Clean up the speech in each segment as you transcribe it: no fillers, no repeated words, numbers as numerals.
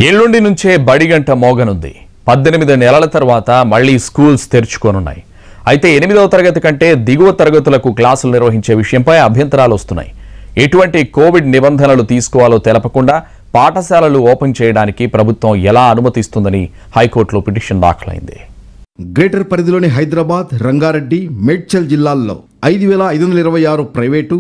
ఎల్లుండి నుంచే బడిగంట మోగనుంది. 18 నెలల తర్వాత మళ్లీ స్కూల్స్ తెరుచుకోనున్నాయి. అయితే 8వ తరగతి కంటే దిగువ తరగతులకు క్లాసులు నిర్వహించే విషయంపై అభ్యంతరాలు వస్తున్నాయి. ఎటువంటి కోవిడ్ నిబంధనలు తీసుకోవాలో తెలపకుండా పాఠశాలలు ఓపెన్ చేయడానికి ప్రభుత్వం ఎలా అనుమతిస్తుందని హైకోర్టులో పిటిషన్ దాఖలైంది. గ్రేటర్ పరిధిలోని హైదరాబాద్, రంగారెడ్డి, మేడ్చల్ జిల్లాల్లో 5526 ప్రైవేటు,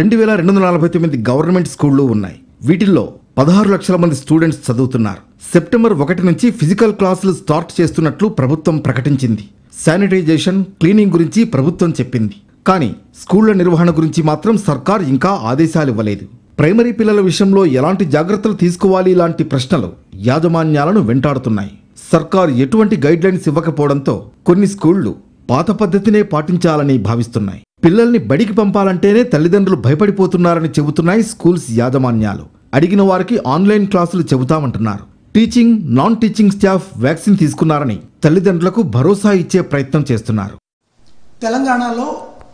2249 గవర్నమెంట్ స్కూళ్లు ఉన్నాయి. వీటిల్లో 16 లక్షల మంది స్టూడెంట్స్ చదువుతున్నారు. సెప్టెంబర్ 1 నుంచి ఫిజికల్ క్లాసులు స్టార్ట్ చేస్తున్నట్లు ప్రభుత్వం ప్రకటించింది. శానిటైజేషన్, క్లీనింగ్ గురించి ప్రభుత్వం చెప్పింది. కానీ స్కూళ్ల నిర్వహణ గురించి మాత్రం సర్కార్ ఇంకా ఆదేశాలు ఇవ్వలేదు. ప్రైమరీ పిల్లల విషయంలో ఎలాంటి జాగ్రత్తలు తీసుకోవాలి లాంటి ప్రశ్నలు యాజమాన్యాలను వెంటాడుతున్నాయి. సర్కార్ ఎటువంటి గైడ్లైన్స్ ఇవ్వకపోవడంతో కొన్ని స్కూళ్లు పాత పద్ధతినే పాటించాలని భావిస్తున్నాయి. పిల్లల్ని బడికి పంపాలంటేనే తల్లిదండ్రులు భయపడిపోతున్నారని చెబుతున్నాయి స్కూల్స్ యాజమాన్యాలు. అడిగిన వారికి ఆన్లైన్ క్లాసులు చెబుతామంటున్నారు. Teaching, non teaching staff vaccine తీసుకున్నారని తల్లిదండ్రులకు భరోసా ఇచ్చే ప్రయత్నం చేస్తున్నారు. తెలంగాణలో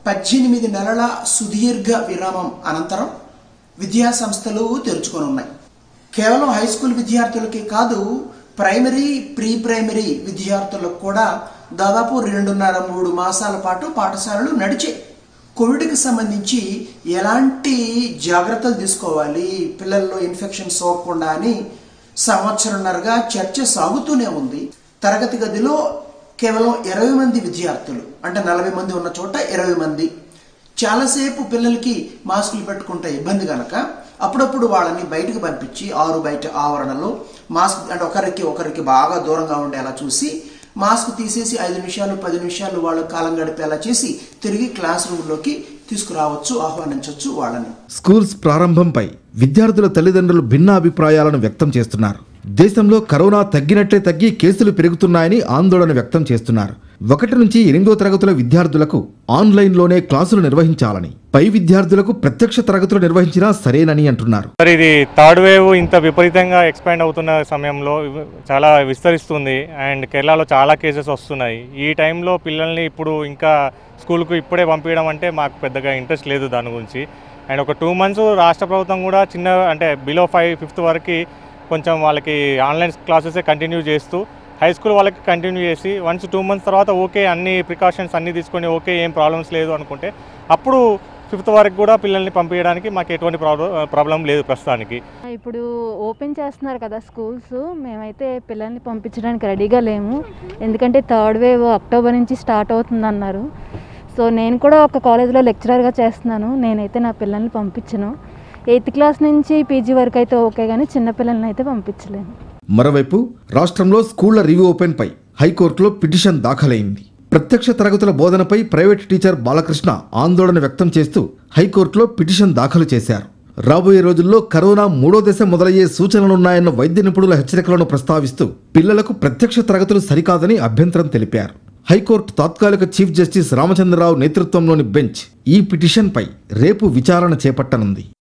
18 నెలల సుదీర్ఘ విరామం అనంతరం విద్యా సంస్థలు తెరుచుకోనున్నాయి. కేవలం హై స్కూల్ విద్యార్థులకే కాదు, ప్రైమరీ, ప్రీ ప్రైమరీ విద్యార్థులకు కూడా దాదాపు 2.5-3 మాసాల పాటు పాఠశాలలు నడిచే. కోవిడ్కి సంబంధించి ఎలాంటి జాగ్రత్తలు తీసుకోవాలి, పిల్లల్లో ఇన్ఫెక్షన్ సోకకుండా అని సంవత్సరంన్నరగా చర్చ సాగుతూనే ఉంది. తరగతి గదిలో కేవలం 20 మంది విద్యార్థులు, అంటే 40 మంది ఉన్న చోట 20 మంది. చాలాసేపు పిల్లలకి మాస్కులు పెట్టుకుంటే ఇబ్బంది కనుక అప్పుడప్పుడు వాళ్ళని బయటకు పంపించి బయట ఆవరణలో మాస్క్, అంటే ఒకరికి బాగా దూరంగా ఉండేలా చూసి మాస్క్ తీసేసి 5 నిమిషాలు 10 నిమిషాలు వాళ్ళ కాలం గడిపేలా చేసి తిరిగి క్లాస్ రూమ్లోకి తీసుకురావచ్చు, ఆహ్వానించవచ్చు వాళ్ళని. స్కూల్స్ ప్రారంభంపై విద్యార్థుల తల్లిదండ్రులు భిన్న అభిప్రాయాలను వ్యక్తం చేస్తున్నారు. దేశంలో కరోనా తగ్గినట్లే తగ్గి కేసులు పెరుగుతున్నాయని ఆందోళన వ్యక్తం చేస్తున్నారు. 1 నుంచి 8వ తరగతుల విద్యార్థులకు ఆన్లైన్లోనే క్లాసులు నిర్వహించాలని, పై విద్యార్థులకు ప్రత్యక్ష తరగతులు నిర్వహించినా సరేనని అంటున్నారు. ఇది థర్డ్ వేవ్ ఇంత విపరీతంగా ఎక్స్పాండ్ అవుతున్న సమయంలో చాలా విస్తరిస్తుంది అండ్ కేరళలో చాలా కేసెస్ వస్తున్నాయి. ఈ టైంలో పిల్లల్ని ఇప్పుడు ఇంకా స్కూల్కు ఇప్పుడే పంపించడం అంటే మాకు పెద్దగా ఇంట్రెస్ట్ లేదు దాని గురించి. అండ్ ఒక 2 మంత్స్ రాష్ట్ర ప్రభుత్వం కూడా అంటే బిలో 5th వరకు కొంచెం వాళ్ళకి ఆన్లైన్ క్లాసెసే కంటిన్యూ చేస్తూ హై స్కూల్ వాళ్ళకి కంటిన్యూ చేసి వన్స్ 2 మంత్స్ తర్వాత ఓకే అన్ని ప్రికాషన్స్ అన్నీ తీసుకొని ఓకే ఏం ప్రాబ్లమ్స్ లేదు అనుకుంటే అప్పుడు 5th వరకు కూడా పిల్లల్ని పంపించడానికి మాకు ఎటువంటి ప్రాబ్లం లేదు ప్రస్తుతానికి. ఇప్పుడు ఓపెన్ చేస్తున్నారు కదా స్కూల్స్, మేమైతే పిల్లల్ని పంపించడానికి రెడీగా లేము. ఎందుకంటే థర్డ్ వేవ్ అక్టోబర్ నుంచి స్టార్ట్ అవుతుందన్నారు. సో నేను కూడా ఒక కాలేజ్లో లెక్చరర్గా చేస్తున్నాను. నేనైతే నా పిల్లల్ని పంపించను. 8th క్లాస్ నుంచి పీజీ వరకు అయితే ఓకే, కానీ చిన్నపిల్లల్ని అయితే పంపించలేము. మరోవైపు రాష్ట్రంలో స్కూళ్ల రీఓపెన్ పై హైకోర్టులో పిటిషన్ దాఖలైంది. ప్రత్యక్ష తరగతుల బోధనపై ప్రైవేట్ టీచర్ బాలకృష్ణ ఆందోళన వ్యక్తం చేస్తూ హైకోర్టులో పిటిషన్ దాఖలు చేశారు. రాబోయే రోజుల్లో కరోనా 3వ దశ మొదలయ్యే సూచనలున్నాయన్న వైద్య నిపుణుల హెచ్చరికలను ప్రస్తావిస్తూ పిల్లలకు ప్రత్యక్ష తరగతులు సరికాదని అభ్యంతరం తెలిపారు. హైకోర్టు తాత్కాలిక చీఫ్ జస్టిస్ రామచంద్రరావు నేతృత్వంలోని బెంచ్ ఈ పిటిషన్పై రేపు విచారణ చేపట్టనుంది.